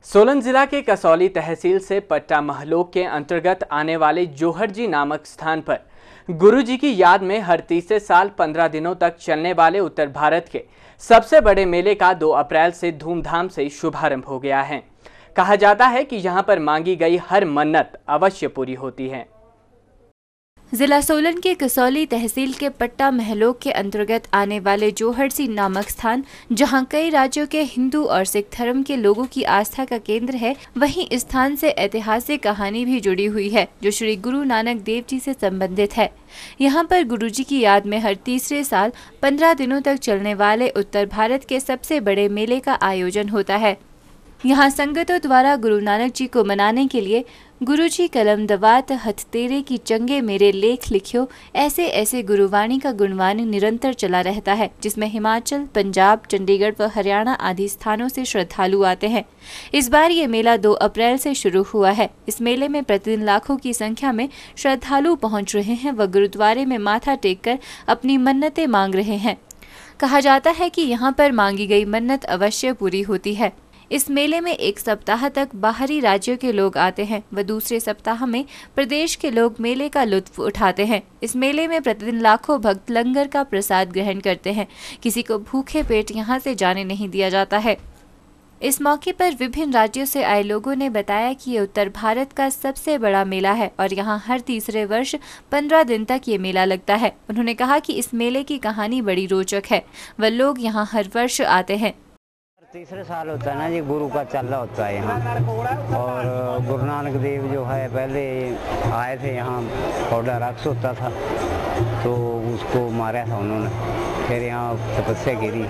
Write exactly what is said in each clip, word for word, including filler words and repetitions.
सोलन जिला के कसौली तहसील से पट्टा महलोक के अंतर्गत आने वाले जोहड़जी नामक स्थान पर गुरुजी की याद में हर तीसरे साल पंद्रह दिनों तक चलने वाले उत्तर भारत के सबसे बड़े मेले का दो अप्रैल से धूमधाम से शुभारंभ हो गया है। कहा जाता है कि यहां पर मांगी गई हर मन्नत अवश्य पूरी होती है। जिला सोलन के कसौली तहसील के पट्टा महलोक के अंतर्गत आने वाले जोहड़जी नामक स्थान, जहां कई राज्यों के हिंदू और सिख धर्म के लोगों की आस्था का केंद्र है, वहीं इस स्थान से ऐतिहासिक कहानी भी जुड़ी हुई है जो श्री गुरु नानक देव जी से संबंधित है। यहां पर गुरुजी की याद में हर तीसरे साल पंद्रह दिनों तक चलने वाले उत्तर भारत के सबसे बड़े मेले का आयोजन होता है। यहाँ संगतों द्वारा गुरु नानक जी को मनाने के लिए गुरुजी कलम दवात हथ तेरे की चंगे मेरे लेख लिखियो ऐसे ऐसे गुरुवाणी का गुणगान निरंतर चला रहता है, जिसमें हिमाचल, पंजाब, चंडीगढ़ व हरियाणा आदि स्थानों से श्रद्धालु आते हैं। इस बार ये मेला दो अप्रैल से शुरू हुआ है। इस मेले में प्रतिदिन लाखों की संख्या में श्रद्धालु पहुँच रहे हैं व गुरुद्वारे में माथा टेक कर अपनी मन्नतें मांग रहे हैं। कहा जाता है कि यहाँ पर मांगी गई मन्नत अवश्य पूरी होती है। इस मेले में एक सप्ताह तक बाहरी राज्यों के लोग आते हैं व दूसरे सप्ताह में प्रदेश के लोग मेले का लुत्फ उठाते हैं। इस मेले में प्रतिदिन लाखों भक्त लंगर का प्रसाद ग्रहण करते हैं। किसी को भूखे पेट यहां से जाने नहीं दिया जाता है। इस मौके पर विभिन्न राज्यों से आए लोगों ने बताया कि ये उत्तर भारत का सबसे बड़ा मेला है और यहाँ हर तीसरे वर्ष पंद्रह दिन तक ये मेला लगता है। उन्होंने कहा कि इस मेले की कहानी बड़ी रोचक है व लोग यहाँ हर वर्ष आते हैं। तीसरे साल होता है ना जी, गुरु का चल होता है यहाँ। और गुरु नानक देव जो है पहले आए थे यहाँ, पौधा राक्ष होता था तो उसको मारा था उन्होंने, फिर यहाँ तपस्या गिरी,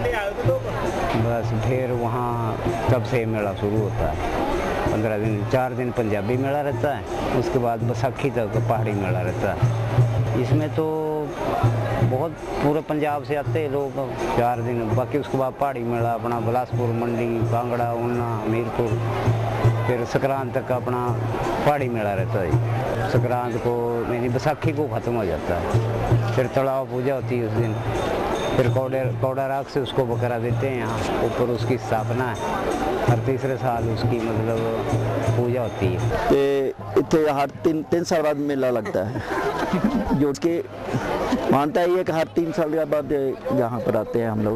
बस फिर वहाँ तब से मेला शुरू होता है। पंद्रह दिन चार दिन पंजाबी मेला रहता है, उसके बाद बैसाखी तक पहाड़ी मेला रहता है। इसमें तो बहुत पूरे पंजाब से आते हैं लोग चार दिन, बाकी उसके बाद पहाड़ी मेला अपना बिलासपुर, मंडी, कांगड़ा, ऊना, हमीरपुर, फिर संक्रांत तक अपना पहाड़ी मेला रहता है। संक्रांत को यानी बैसाखी को ख़त्म हो जाता है। फिर तालाब पूजा होती है उस दिन, फिर कौड़े कौड़ा राख से उसको बकरा देते हैं, यहाँ ऊपर उसकी स्थापना है। हर तीसरे साल उसकी मतलब पूजा होती है। तो इतने हर तीन तीन साल बाद मेला लगता है, जो कि मानता है ये कि हर तीन साल के बाद यहाँ पर आते हैं हम लोग।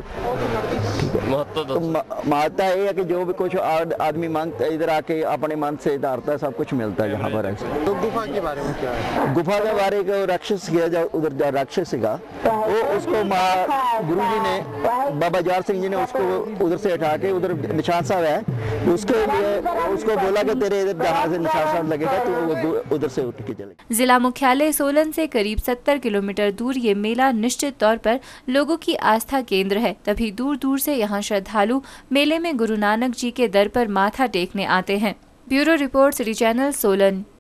तो मानता है कि जो भी कुछ आदमी मांगता है इधर आके अपने मन से धारता है, सब कुछ मिलता है यहाँ पर। तो गुफा के बारे में क्या है? गुफा के बारे में राक्षस किया जा उधर राक्षस का वो उसको गुरु जी ने, बाबा जार सिंह जी ने उसको उधर से हटा के उधर निशान साहब है, उसके लिए उसको बोला कि तेरे इधर जहाँ से निशान साहब लगेगा तो वो उधर से उठ के चले। जिला मुख्यालय सोलन से करीब सत्तर किलोमीटर दूर ये मेला निश्चित तौर पर लोगों की आस्था केंद्र है, तभी दूर दूर से यहाँ श्रद्धालु मेले में गुरु नानक जी के दर पर माथा टेकने आते हैं। Bureau report, city channel, Solan.